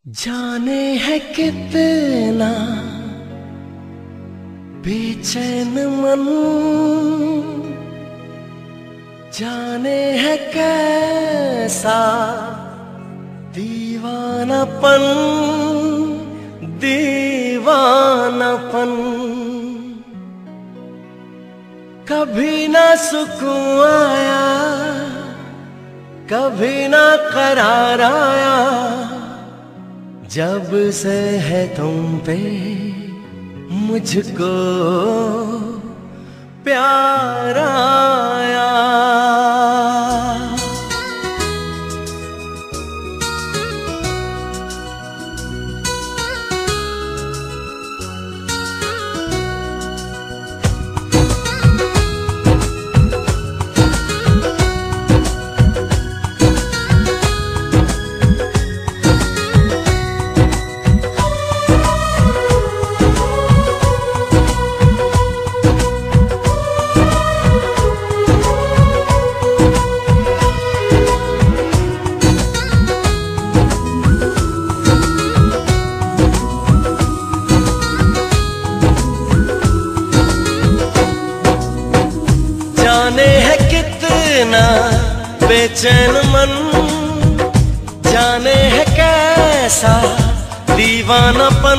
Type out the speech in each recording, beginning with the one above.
जाने है कितना बेचैन मन, जाने है कैसा दीवानापन, दीवानापन। कभी ना सुकून आया, कभी ना करार आया, जब से है तुम पे मुझको प्यार आया। जाने है कितना बेचैन मन, जाने है कैसा दीवानापन,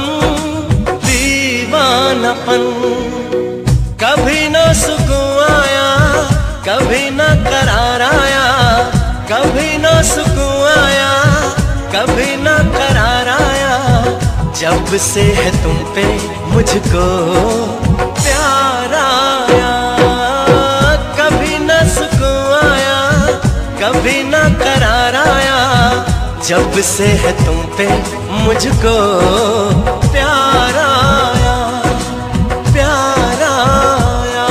दीवानापन। कभी ना सुकून आया, कभी ना करार आया, कभी ना सुकून आया, कभी ना करार आया, जब से है तुम पे मुझको प्यार आया। कभी ना करार आया, जब से है तुम पे मुझको प्यार आया, प्यार आया।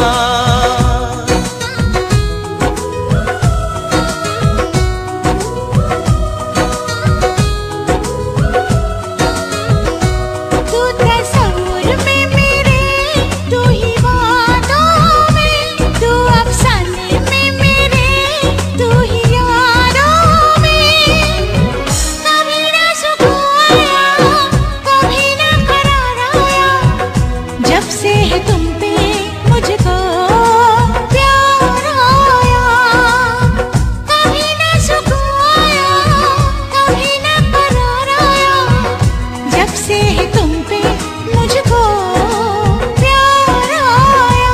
तू तस्वीर में मेरे, तू ही वादों में, तू अफसाने में मेरे, तू ही जब से है तुम पे मुझको प्यार आया। कभी ना सुकून आया, कभी ना करार आया, जब से है तुम पे मुझको प्यार आया।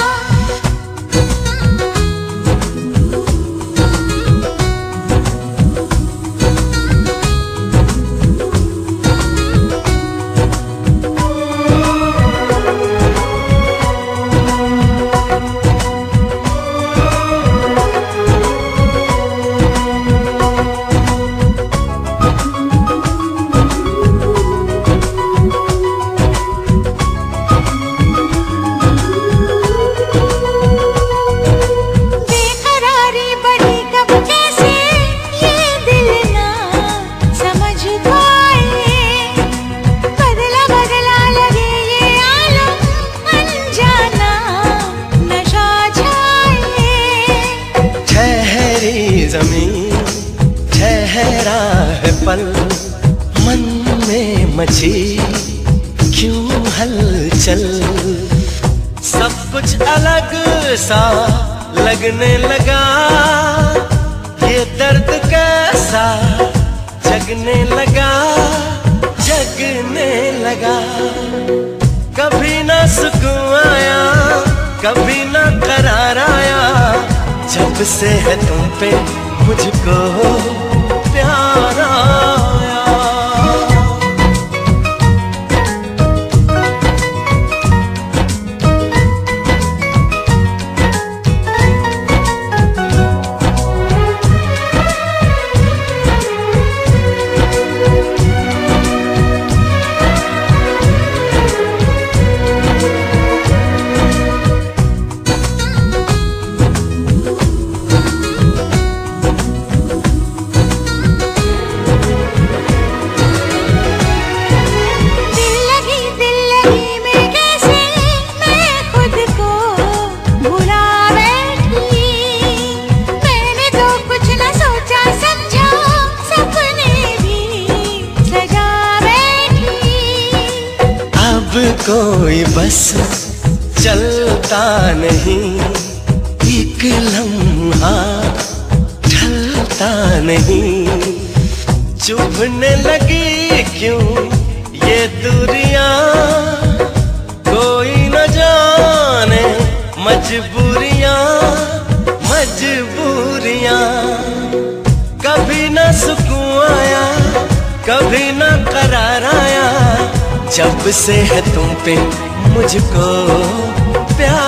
ज़मीन ठहरा है पल, मन में मची क्यों हलचल। सब कुछ अलग सा लगने लगा, ये दर्द कैसा जगने लगा, जगने लगा। कभी ना सुकून आया, कभी ना करार आया, जब से है तुम पे मुझको प्यार आया। कोई बस चलता नहीं, एक लम्हा ढलता नहीं। चुभने लगी क्यों ये दूरियां, कोई न जाने मजबूरियां मजबूरियां। कभी न सुकून आया, कभी न करार आया, जब से है तुम पे मुझको प्यार